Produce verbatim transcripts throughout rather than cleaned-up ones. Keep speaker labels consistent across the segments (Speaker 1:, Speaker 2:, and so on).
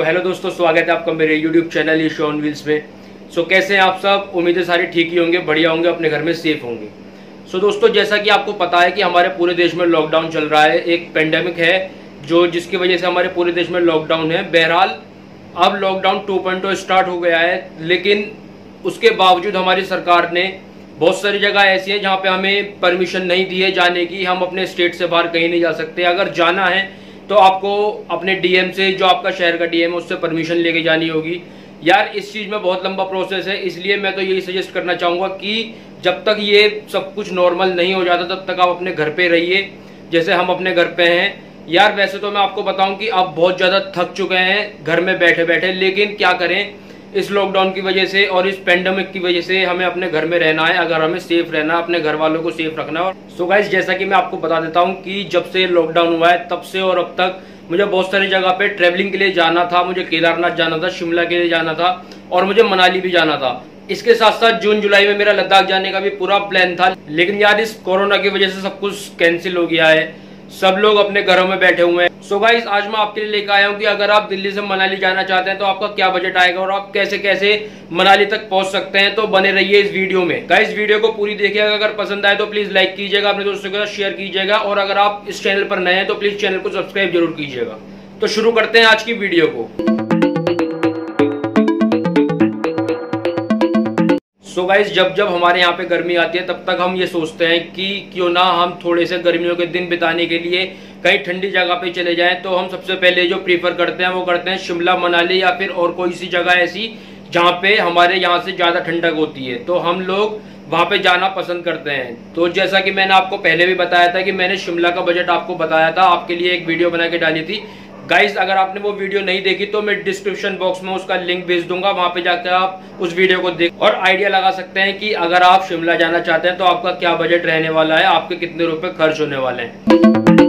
Speaker 1: Hello दोस्तों, स्वागत है आपका मेरे YouTube channel Ish on wheels में। सो so, कैसे हैं आप सब? उम्मीद है सारे ठीक ही होंगे, बढ़िया होंगे, अपने घर में सेफ होंगे। सो so, दोस्तों, जैसा कि आपको पता है कि हमारे पूरे देश में लॉकडाउन चल रहा है, एक पेंडेमिक है जो जिसकी वजह से हमारे पूरे देश में लॉकडाउन है। बहरहाल अब lockdown two point O start हो गया है, लेकिन उसके बावजूद हमारी सरकार ने बहुत सारी जगह ऐसी हैं जहाँ पे हमें परमिशन नहीं दी है जाने की। हम अपने स्टेट से बाहर कहीं नहीं जा सकते। अगर जाना है तो आपको अपने डीएम से, जो आपका शहर का डीएम है, उससे परमिशन लेके जानी होगी। यार इस चीज़ में बहुत लंबा प्रोसेस है, इसलिए मैं तो यही सजेस्ट करना चाहूँगा कि जब तक ये सब कुछ नॉर्मल नहीं हो जाता तब तक आप अपने घर पे रहिए, जैसे हम अपने घर पे हैं। यार वैसे तो मैं आपको बताऊं कि आप बहुत ज़्यादा थक चुके हैं घर में बैठे बैठे, लेकिन क्या करें, इस लॉकडाउन की वजह से और इस पेंडेमिक की वजह से हमें अपने घर में रहना है। अगर हमें सेफ रहना है, अपने घर वालों को सेफ रखना है। सो गाइस, जैसा कि मैं आपको बता देता हूं कि जब से लॉकडाउन हुआ है तब से और अब तक मुझे बहुत सारी जगह पे ट्रैवलिंग के लिए जाना था। मुझे केदारनाथ जाना था, शिमला के लिए जाना था और मुझे मनाली भी जाना था। इसके साथ साथ जून जुलाई में मेरा लद्दाख जाने का भी पूरा प्लान था, लेकिन यार इस कोरोना की वजह से सब कुछ कैंसिल हो गया है। सब लोग अपने घरों में बैठे हुए हैं। सो गाइस, आज मैं आपके लिए लेकर आया हूं कि अगर आप दिल्ली से मनाली जाना चाहते हैं तो आपका क्या बजट आएगा और आप कैसे कैसे मनाली तक पहुंच सकते हैं। तो बने रहिए इस वीडियो में। गाइस वीडियो को पूरी देखिएगा, अगर पसंद आए तो प्लीज लाइक कीजिएगा, अपने दोस्तों के साथ शेयर कीजिएगा और अगर आप इस चैनल पर नए हैं तो प्लीज चैनल को सब्सक्राइब जरूर कीजिएगा। तो शुरू करते हैं आज की वीडियो को। सो so गाइस, जब जब हमारे यहाँ पे गर्मी आती है तब तक हम ये सोचते हैं कि क्यों ना हम थोड़े से गर्मियों के दिन बिताने के लिए कहीं ठंडी जगह पे चले जाएं। तो हम सबसे पहले जो प्रीफर करते हैं वो करते हैं शिमला, मनाली या फिर और कोई सी जगह ऐसी जहाँ पे हमारे यहाँ से ज़्यादा ठंडक होती है, तो हम लोग वहाँ पे जाना पसंद करते हैं। तो जैसा कि मैंने आपको पहले भी बताया था कि मैंने शिमला का बजट आपको बताया था, आपके लिए एक वीडियो बना के डाली थी। गाइस अगर आपने वो वीडियो नहीं देखी तो मैं डिस्क्रिप्शन बॉक्स में उसका लिंक भेज दूंगा, वहां पे जाकर आप उस वीडियो को देख और आइडिया लगा सकते हैं कि अगर आप शिमला जाना चाहते हैं तो आपका क्या बजट रहने वाला है, आपके कितने रुपए खर्च होने वाले हैं।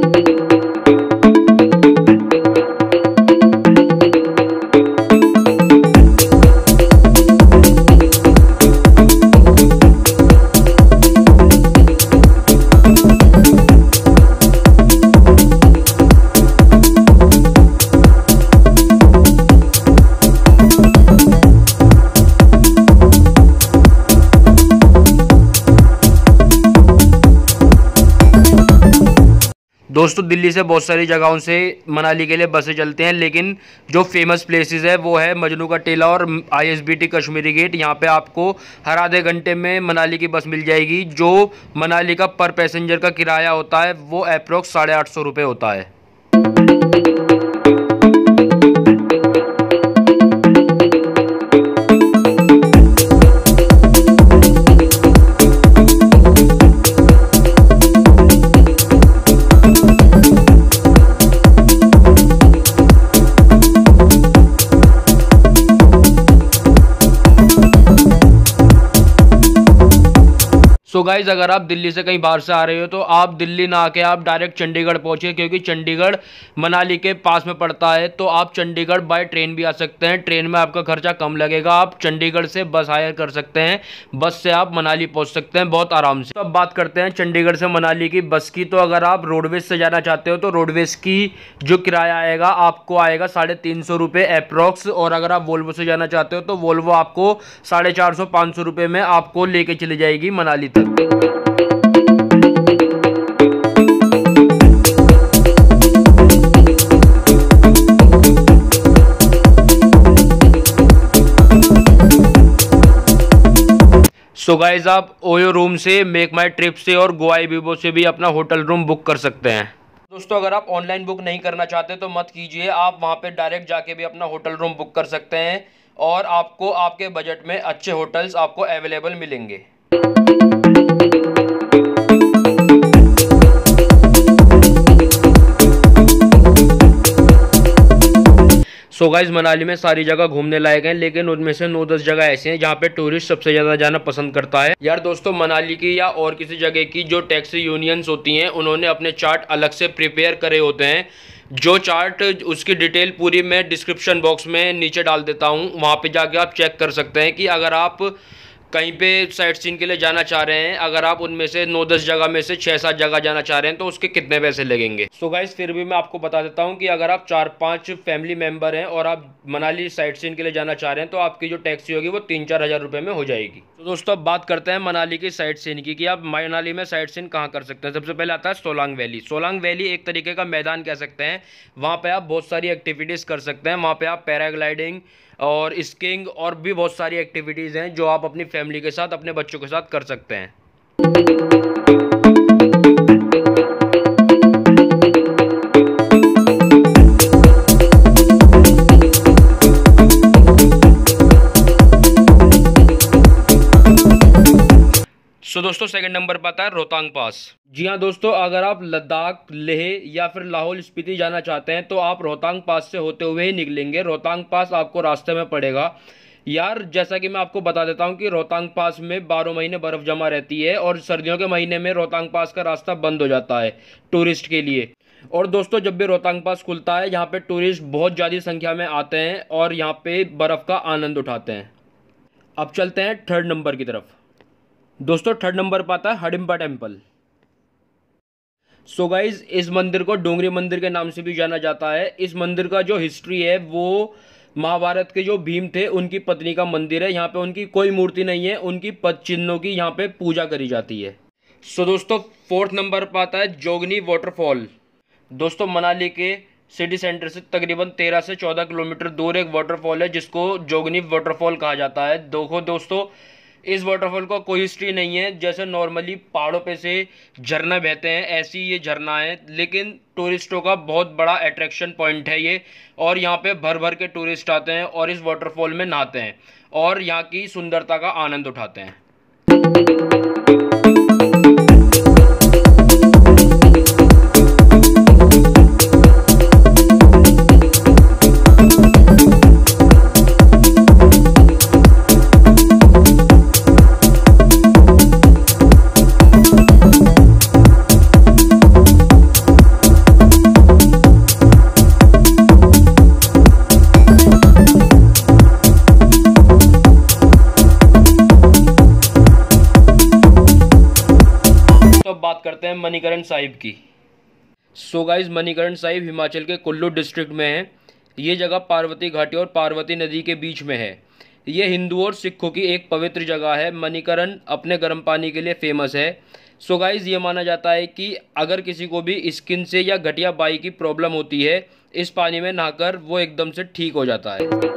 Speaker 1: दोस्तों, दिल्ली से बहुत सारी जगहों से मनाली के लिए बसें चलते हैं, लेकिन जो फेमस प्लेसेस है वो है मजनू का टीला और आईएसबीटी कश्मीरी गेट। यहाँ पे आपको हर आधे घंटे में मनाली की बस मिल जाएगी। जो मनाली का पर पैसेंजर का किराया होता है वो अप्रोक्स साढ़े आठ सौ रुपये होता है। सो गाइज, अगर आप दिल्ली से कहीं बाहर से आ रहे हो तो आप दिल्ली ना आके आप डायरेक्ट चंडीगढ़ पहुंचे, क्योंकि चंडीगढ़ मनाली के पास में पड़ता है। तो आप चंडीगढ़ बाय ट्रेन भी आ सकते हैं, ट्रेन में आपका खर्चा कम लगेगा। आप चंडीगढ़ से बस हायर कर सकते हैं, बस से आप मनाली पहुंच सकते हैं बहुत आराम से। तो अब बात करते हैं चंडीगढ़ से मनाली की बस की। तो अगर आप रोडवेज से जाना चाहते हो तो रोडवेज की जो किराया आएगा आपको आएगा साढ़े तीन सौ रुपये अप्रॉक्स, और अगर आप वोल्वो से जाना चाहते हो तो वोल्वो आपको साढ़े चार सौ पाँच सौ रुपये में आपको लेके चली जाएगी मनाली तक। सो गाइज, आप ओयो रूम से, मेक माई ट्रिप से और गोवाई बीबो से भी अपना होटल रूम बुक कर सकते हैं। दोस्तों, अगर आप ऑनलाइन बुक नहीं करना चाहते तो मत कीजिए, आप वहां पे डायरेक्ट जाके भी अपना होटल रूम बुक कर सकते हैं और आपको आपके बजट में अच्छे होटल्स आपको अवेलेबल मिलेंगे। सो गाइज, मनाली में सारी जगह घूमने लायक हैं, लेकिन उनमें से नौ दस जगह ऐसे हैं जहाँ पे टूरिस्ट सबसे ज़्यादा जाना पसंद करता है। यार दोस्तों, मनाली की या और किसी जगह की जो टैक्सी यूनियंस होती हैं उन्होंने अपने चार्ट अलग से प्रिपेयर करे होते हैं। जो चार्ट, उसकी डिटेल पूरी मैं डिस्क्रिप्शन बॉक्स में नीचे डाल देता हूँ, वहाँ पे जाके आप चेक कर सकते हैं कि अगर आप कहीं पे साइट सीन के लिए जाना चाह रहे हैं, अगर आप उनमें से नौ दस जगह में से छः सात जगह जाना चाह रहे हैं तो उसके कितने पैसे लगेंगे। सो गाइस फिर भी मैं आपको बता देता हूं कि अगर आप चार पांच फैमिली मेंबर हैं और आप मनाली साइट सीन के लिए जाना चाह रहे हैं तो आपकी जो टैक्सी होगी वो तीन चार हज़ार रुपये में हो जाएगी। तो दोस्तों अब बात करते हैं मनाली की साइट सीन की कि आप मनाली में साइट सीन कहाँ कर सकते हैं। सबसे पहले आता है सोलांग वैली। सोलांग वैली एक तरीके का मैदान कह सकते हैं, वहाँ पर आप बहुत सारी एक्टिविटीज़ कर सकते हैं। वहाँ पर आप पैराग्लाइडिंग और स्कीइंग और भी बहुत सारी एक्टिविटीज़ हैं जो आप अपनी फैमिली के साथ अपने बच्चों के साथ कर सकते हैं। सो दोस्तों सेकंड नंबर पर आता है रोहतांग पास। जी हाँ दोस्तों, अगर आप लद्दाख, लेह या फिर लाहौल स्पीति जाना चाहते हैं तो आप रोहतांग पास से होते हुए ही निकलेंगे। रोहतांग पास आपको रास्ते में पड़ेगा। यार जैसा कि मैं आपको बता देता हूँ कि रोहतांग पास में बारह महीने बर्फ़ जमा रहती है और सर्दियों के महीने में रोहतांग पास का रास्ता बंद हो जाता है टूरिस्ट के लिए। और दोस्तों जब भी रोहतांग पास खुलता है यहाँ पे टूरिस्ट बहुत ज़्यादा संख्या में आते हैं और यहाँ पे बर्फ़ का आनंद उठाते हैं। अब चलते हैं थर्ड नंबर की तरफ। दोस्तों थर्ड नंबर पर आता है हडिम्बा टेम्पल। सो गाइज इस मंदिर को डोंगरी मंदिर के नाम से भी जाना जाता है। इस मंदिर का जो हिस्ट्री है वो महाभारत के जो भीम थे उनकी पत्नी का मंदिर है। यहाँ पे उनकी कोई मूर्ति नहीं है, उनकी पद चिन्हों की यहाँ पे पूजा करी जाती है। सो दोस्तों फोर्थ नंबर पर आता है जोगनी वाटरफॉल। दोस्तों मनाली के सिटी सेंटर से तकरीबन तेरह से चौदह किलोमीटर दूर एक वाटरफॉल है जिसको जोगनी वाटरफॉल कहा जाता है। देखो दोस्तों इस वाटरफॉल का कोई हिस्ट्री नहीं है। जैसे नॉर्मली पहाड़ों पे से झरना बहते हैं ऐसी ये झरना है, लेकिन टूरिस्टों का बहुत बड़ा अट्रैक्शन पॉइंट है ये। और यहाँ पे भर भर के टूरिस्ट आते हैं और इस वाटरफॉल में नहाते हैं और यहाँ की सुंदरता का आनंद उठाते हैं। बात करते हैं मणिकरण साहिब की। सो गाइस मणिकरण साहिब हिमाचल के कुल्लू डिस्ट्रिक्ट में है। ये जगह पार्वती घाटी और पार्वती नदी के बीच में है। ये हिंदू और सिखों की एक पवित्र जगह है। मणिकरण अपने गर्म पानी के लिए फेमस है। सो गाइस ये माना जाता है कि अगर किसी को भी स्किन से या गठिया बाई की प्रॉब्लम होती है इस पानी में नहाकर वो एकदम से ठीक हो जाता है।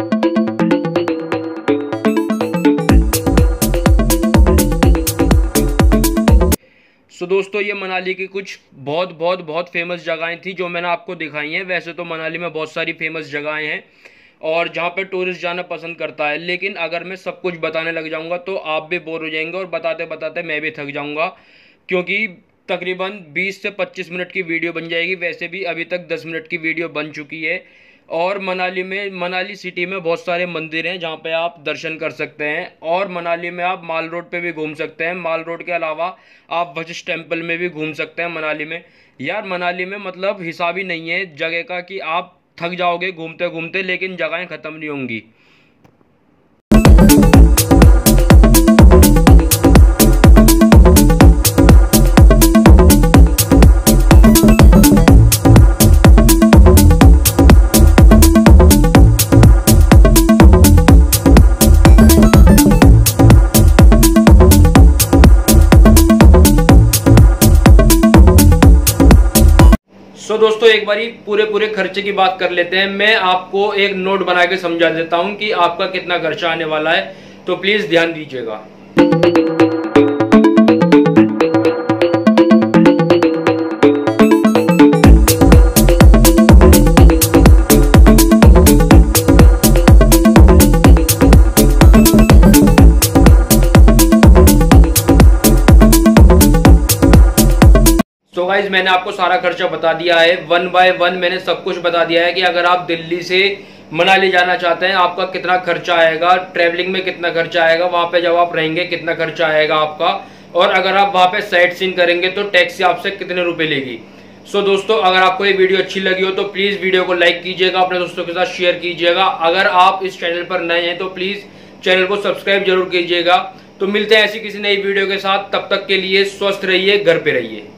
Speaker 1: सो so, दोस्तों ये मनाली की कुछ बहुत बहुत बहुत फेमस जगहें थी जो मैंने आपको दिखाई हैं। वैसे तो मनाली में बहुत सारी फेमस जगहें हैं और जहाँ पे टूरिस्ट जाना पसंद करता है, लेकिन अगर मैं सब कुछ बताने लग जाऊँगा तो आप भी बोर हो जाएंगे और बताते बताते मैं भी थक जाऊँगा, क्योंकि तकरीबन बीस से पच्चीस मिनट की वीडियो बन जाएगी। वैसे भी अभी तक दस मिनट की वीडियो बन चुकी है। और मनाली में मनाली सिटी में बहुत सारे मंदिर हैं जहाँ पे आप दर्शन कर सकते हैं और मनाली में आप माल रोड पे भी घूम सकते हैं। माल रोड के अलावा आप वशिष्ठ टेम्पल में भी घूम सकते हैं मनाली में। यार मनाली में मतलब हिसाब ही नहीं है जगह का कि आप थक जाओगे घूमते घूमते, लेकिन जगहें ख़त्म नहीं होंगी। सो so, दोस्तों एक बारी पूरे पूरे खर्चे की बात कर लेते हैं। मैं आपको एक नोट बना के समझा देता हूं कि आपका कितना खर्चा आने वाला है, तो प्लीज ध्यान दीजिएगा। तो गाइज मैंने आपको सारा खर्चा बता दिया है, वन बाय वन मैंने सब कुछ बता दिया है कि अगर आप दिल्ली से मनाली जाना चाहते हैं आपका कितना खर्चा आएगा, ट्रैवलिंग में कितना खर्चा आएगा, वहां पे जब आप रहेंगे कितना खर्चा आएगा आपका, और अगर आप वहां पे साइट सीन करेंगे तो टैक्सी आपसे कितने रुपए लेगी। सो so, दोस्तों अगर आपको ये वीडियो अच्छी लगी हो तो प्लीज वीडियो को लाइक कीजिएगा, अपने दोस्तों के साथ शेयर कीजिएगा। अगर आप इस चैनल पर नए हैं तो प्लीज चैनल को सब्सक्राइब जरूर कीजिएगा। तो मिलते हैं ऐसी किसी नई वीडियो के साथ, तब तक के लिए स्वस्थ रहिए, घर पे रहिए।